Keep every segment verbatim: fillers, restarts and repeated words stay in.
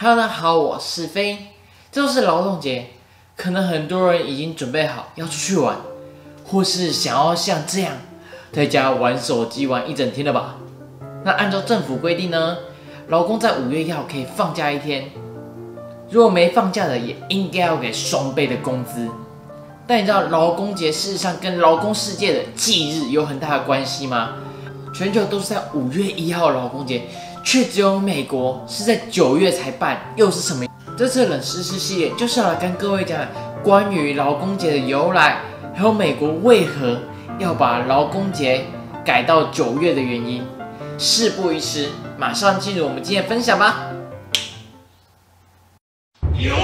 Hello， 大家好，我是飞。这就是劳动节，可能很多人已经准备好要出去玩，或是想要像这样在家玩手机玩一整天了吧？那按照政府规定呢，劳工在五月一号可以放假一天，如果没放假的，也应该要给双倍的工资。但你知道劳工节事实上跟劳工世界的忌日有很大的关系吗？全球都是在五月一号劳工节，却只有美国是在九月才办，又是什么？这次冷知识系列就是要来跟各位讲关于劳工节的由来，还有美国为何要把劳工节改到九月的原因。事不宜迟，马上进入我们今天的分享吧。有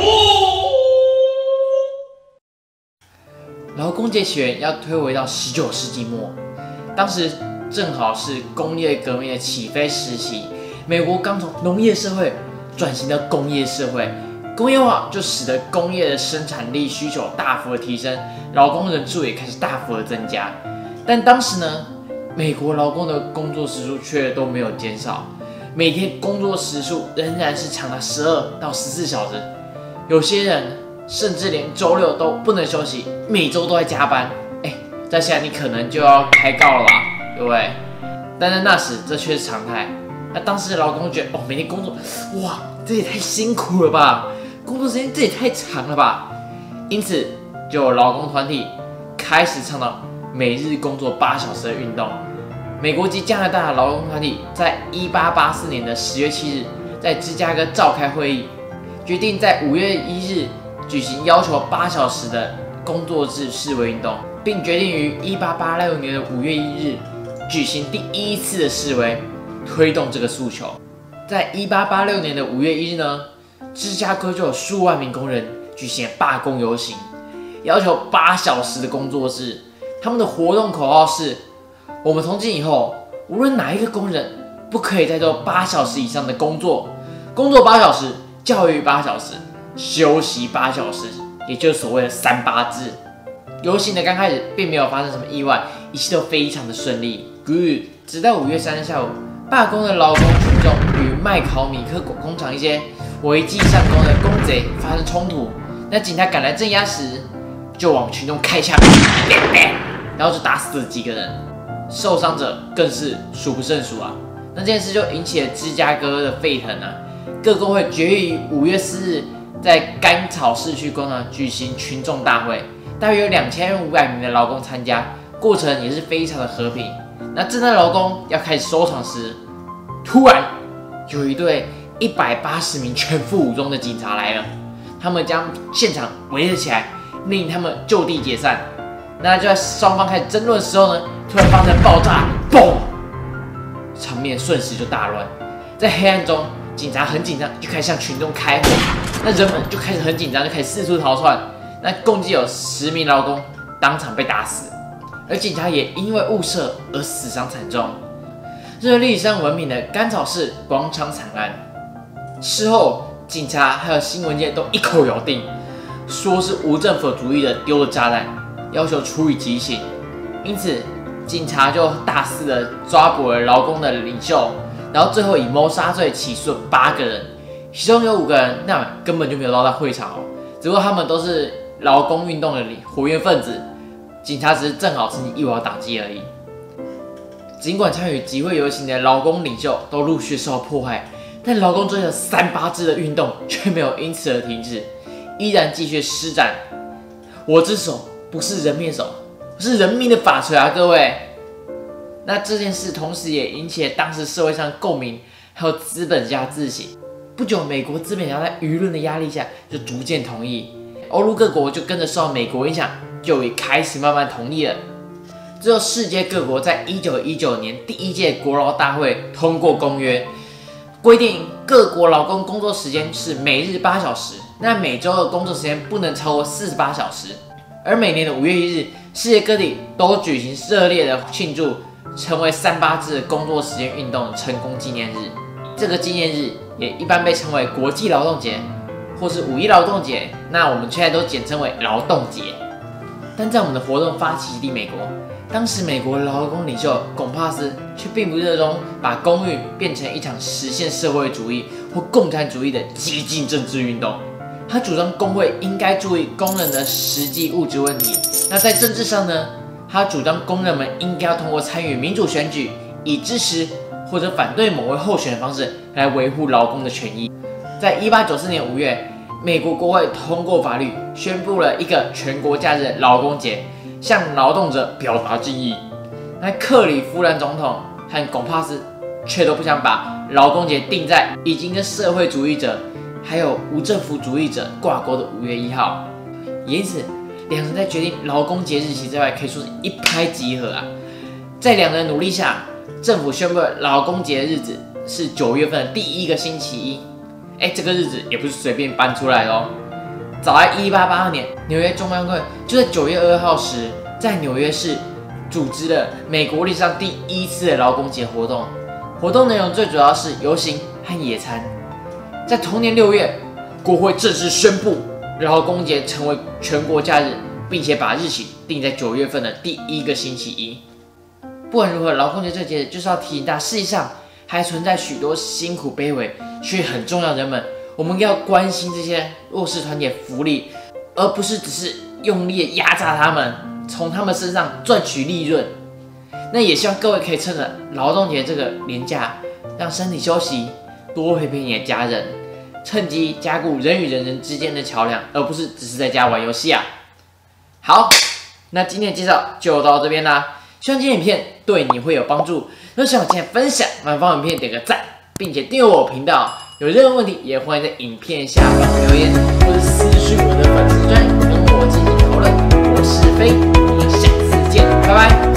劳工节起源要推回到十九世纪末，当时正好是工业革命的起飞时期，美国刚从农业社会转型到工业社会，工业化就使得工业的生产力需求大幅的提升，劳工人数也开始大幅的增加。但当时呢，美国劳工的工作时数却都没有减少，每天工作时数仍然是长达十二到十四小时，有些人甚至连周六都不能休息，每周都在加班。哎，在现在你可能就要开告了吧，对不对？但在那时这却是常态。那当时的劳工觉得，哦，每天工作，哇，这也太辛苦了吧，工作时间这也太长了吧。因此，就有劳工团体开始倡导每日工作八小时的运动。美国及加拿大的劳工团体在一八八四年的十月七日，在芝加哥召开会议，决定在五月一日举行要求八小时的工作制示威运动，并决定于一八八六年的五月一日举行第一次的示威，推动这个诉求。在一八八六年的五月一日呢，芝加哥就有数万名工人举行罢工游行，要求八小时的工作制。他们的活动口号是：我们从今以后，无论哪一个工人，不可以再做八小时以上的工作，工作八小时，教育八小时，休息八小时，也就是所谓的三八制。游行的刚开始并没有发生什么意外，一切都非常的顺利。Good， 直到五月三日下午，罢工的劳工群众与麦考米克工厂一些违纪上工的工贼发生冲突，那警察赶来镇压时，就往群众开枪，然后就打死了几个人，受伤者更是数不胜数啊。那这件事就引起了芝加哥的沸腾啊，各工会决议于五月四日在甘草市区广场举行群众大会，大约有两千五百名的劳工参加，过程也是非常的和平。那正当劳工要开始收场时，突然有一队一百八十名全副武装的警察来了，他们将现场围了起来，命令他们就地解散。那就在双方开始争论的时候呢，突然发生爆炸，嘣！场面瞬时就大乱。在黑暗中，警察很紧张，就开始向群众开火。那人们就开始很紧张，就开始四处逃窜。那共计有十名劳工当场被打死，而警察也因为误射而死伤惨重。这是历史上闻名的甘草市广场惨案。事后，警察还有新闻界都一口咬定，说是无政府主义的丢了炸弹，要求处以极刑。因此，警察就大肆的抓捕了劳工的领袖，然后最后以谋杀罪起诉了八个人，其中有五个人那根本就没有到达会场哦，只不过他们都是劳工运动的活跃分子，警察只是正好趁机一网打尽而已。尽管参与集会游行的劳工领袖都陆续受到迫害，但劳工追求三八制的运动却没有因此而停止，依然继续施展。我之手不是人面手，是人民的法锤啊，各位！那这件事同时也引起了当时社会上共鸣，还有资本家自省。不久，美国资本家在舆论的压力下，就逐渐同意。欧陆各国就跟着受到美国影响，就也开始慢慢同意了。之后，世界各国在一九一九年第一届国劳大会通过公约，规定各国劳工工作时间是每日八小时，那每周的工作时间不能超过四十八小时。而每年的五月一日，世界各地都举行热烈的庆祝，成为三八制工作时间运动的成功纪念日。这个纪念日也一般被称为国际劳动节，或是五一劳动节。那我们现在都简称为劳动节。 但在我们的活动发起地美国，当时美国劳工领袖龚帕斯却并不热衷把公运变成一场实现社会主义或共产主义的激进政治运动。他主张工会应该注意工人的实际物质问题。那在政治上呢，他主张工人们应该要通过参与民主选举，以支持或者反对某位候选的方式来维护劳工的权益。在一八九四年五月，美国国会通过法律，宣布了一个全国假日劳工节，向劳动者表达敬意。那克里夫兰总统和龚帕斯却都不想把劳工节定在已经跟社会主义者还有无政府主义者挂钩的五月一号，因此两人在决定劳工节日期之外，可以说是一拍即合啊。在两人努力下，政府宣布了劳工节的日子是九月份的第一个星期一。哎，这个日子也不是随便搬出来的哦。早在一八八二年，纽约中央会就在九月二号时，在纽约市组织了美国历史上第一次的劳工节活动。活动内容最主要是游行和野餐。在同年六月，国会正式宣布劳工节成为全国假日，并且把日期定在九月份的第一个星期一。不管如何，劳工节这个节日就是要提醒大家，世界上还存在许多辛苦卑微却很重要的人们，我们要关心这些弱势团体的福利，而不是只是用力的压榨他们，从他们身上赚取利润。那也希望各位可以趁着劳动节这个连假，让身体休息，多陪陪你的家人，趁机加固人与人人之间的桥梁，而不是只是在家玩游戏啊。好，那今天的介绍就到这边啦。希望今天影片对你会有帮助。如果喜欢我今天的分享，麻烦帮影片点个赞，并且订阅我频道。有任何问题，也欢迎在影片下方留言，或是私讯我的粉丝专页跟我进行讨论。我是飞，我们下次见，拜拜。